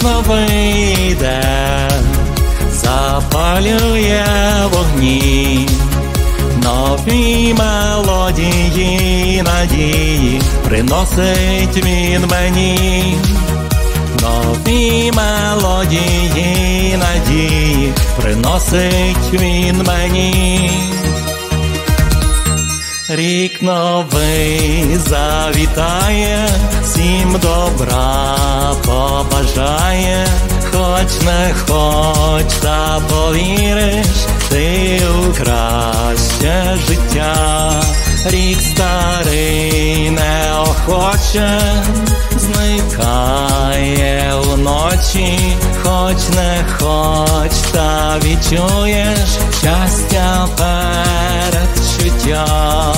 новий день запалює вогні, нові мелодії, надії приносить він мені. Нові мелодії, надії приносить він мені. Рік новий завітає, всім добра побажає. Хоч не хоч, та повіриш ти у краще життя. Рік старий неохоче зникає уночі. Хоч не хоч, та відчуєш щастя передчуття.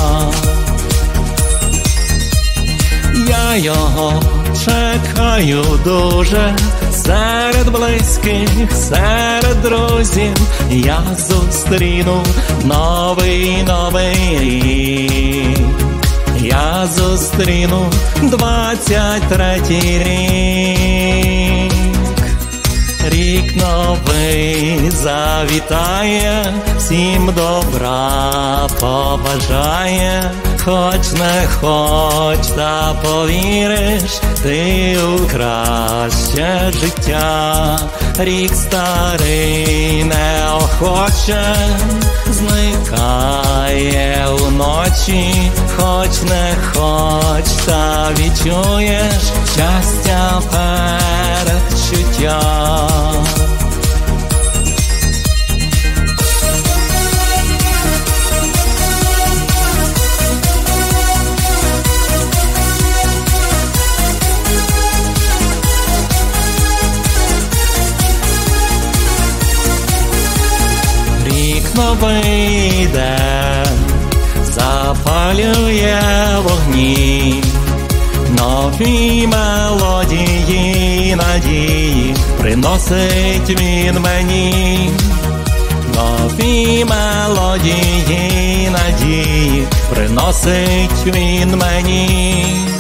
Я його чекаю дуже, серед близьких, серед друзів. Я зустріну новий рік. Я зустріну 23-й рік. Рік новий завітає, всім добра побажає. Хоч не хоч, та повіриш ти у краще життя. Рік старий неохоче зникає уночі. Хоч не хоч, та відчуєш щастя передчуття. Новий день запалює вогні, нові мелодії, надії приносить він мені. Нові мелодії, надії приносить він мені.